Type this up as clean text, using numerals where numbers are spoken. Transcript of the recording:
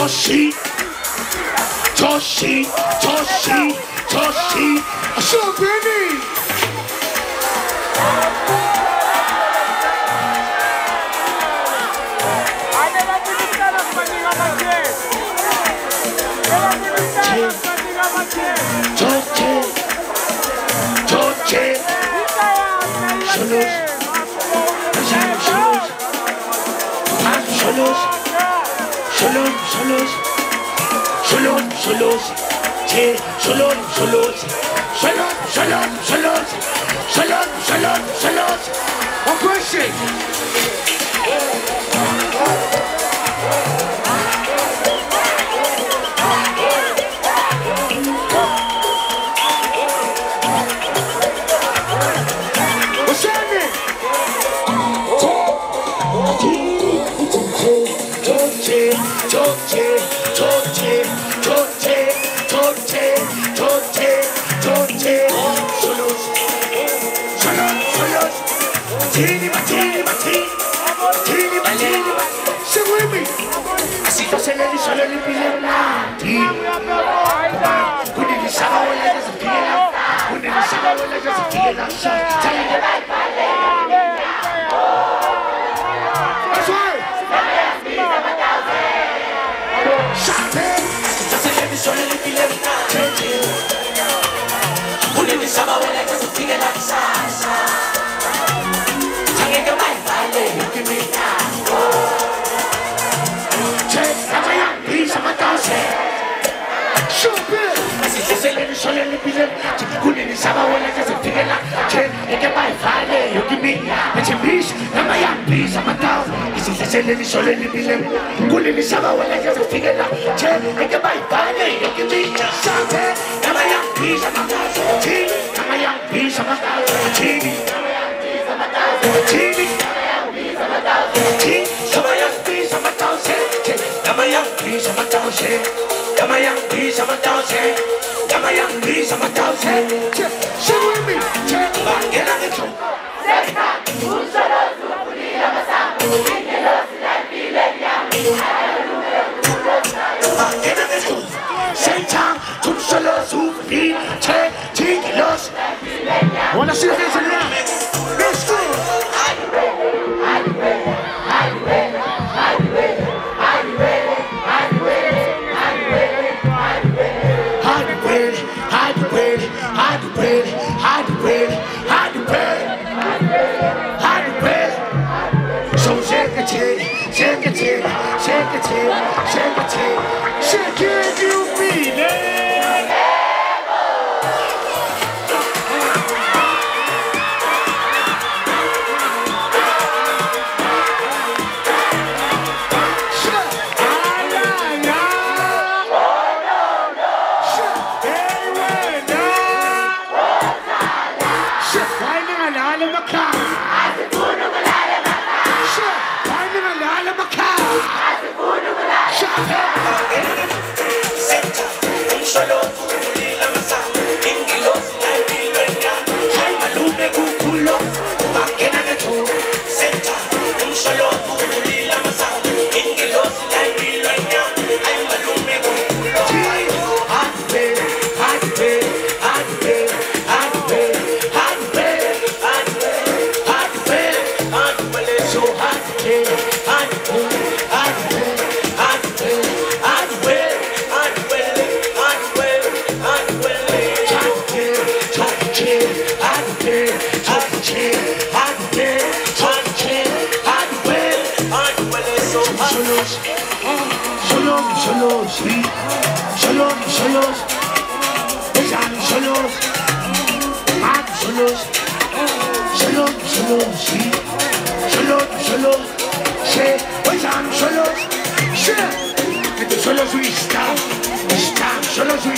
Toshi, Toshi, Toshi, Toshi. So Benny. One question. What's happening? Sing with me. Así yo se le hizo el epiléptico. When it is how I let us feel. When it is how I let us feel. That's right. Shante. Yo se le hizo el epiléptico. When it is how I let us feel. Wanna see the hands in the air? Let's go! So shake it, shake it, shake it, shake it, shake it, you mean it? Solo